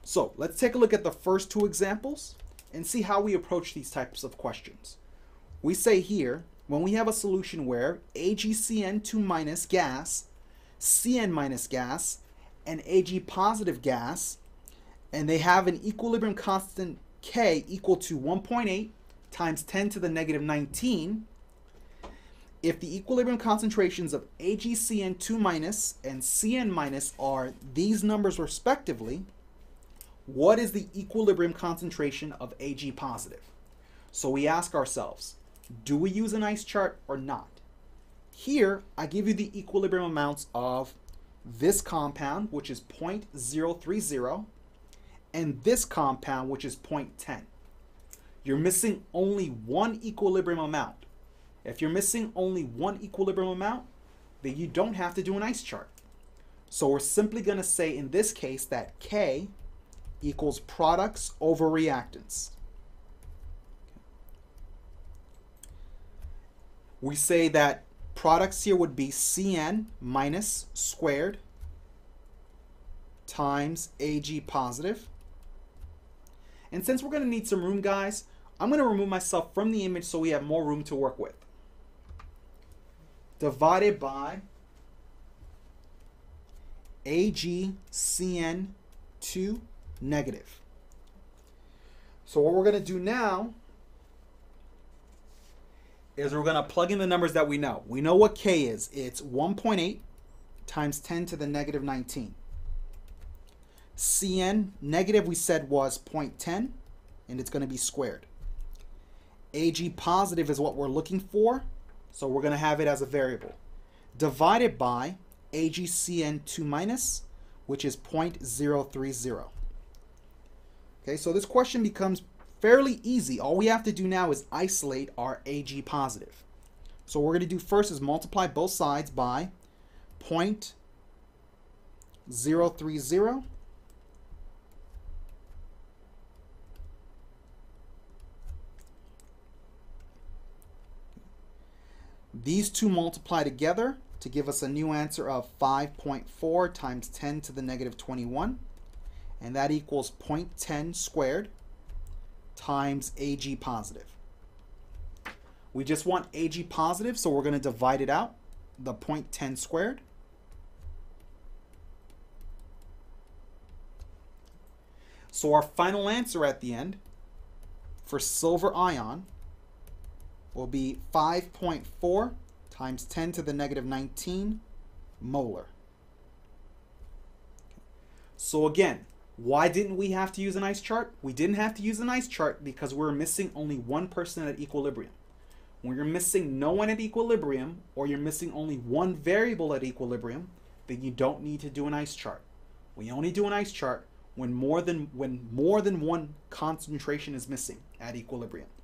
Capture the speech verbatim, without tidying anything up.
So let's take a look at the first two examples and see how we approach these types of questions. We say here, when we have a solution where A g C n two minus gas, C n minus gas, and Ag positive gas, and they have an equilibrium constant K equal to one point eight times ten to the negative nineteen, if the equilibrium concentrations of A g C n two minus and C n minus are these numbers respectively, what is the equilibrium concentration of Ag positive? So we ask ourselves, do we use an ice chart or not? Here, I give you the equilibrium amounts of this compound, which is zero point zero three zero, and this compound, which is zero point one zero. You're missing only one equilibrium amount. If you're missing only one equilibrium amount, then you don't have to do an ice chart. So we're simply going to say in this case that K equals products over reactants. We say that products here would be C n minus squared times Ag positive. And since we're going to need some room, guys, I'm going to remove myself from the image so we have more room to work with. Divided by A g C n two negative. So what we're going to do now is we're going to plug in the numbers that we know. We know what K is. It's one point eight times ten to the negative nineteen. C n negative we said was zero point one zero, and it's going to be squared. Ag positive is what we're looking for, so we're going to have it as a variable. Divided by A g C n two minus, which is zero point zero three zero. Okay, so this question becomes fairly easy. All we have to do now is isolate our Ag positive. So what we're going to do first is multiply both sides by zero point zero three zero. These two multiply together to give us a new answer of five point four times ten to the negative twenty-one. And that equals zero point one zero squared times Ag positive. We just want Ag positive, so we're going to divide it out, the zero point one zero squared. So our final answer at the end for silver ion will be five point four times ten to the negative nineteen molar. So again, why didn't we have to use an ice chart? We didn't have to use an ice chart because we're missing only one person at equilibrium. When you're missing no one at equilibrium, or you're missing only one variable at equilibrium, then you don't need to do an ice chart. We only do an ice chart when more than when more than one concentration is missing at equilibrium.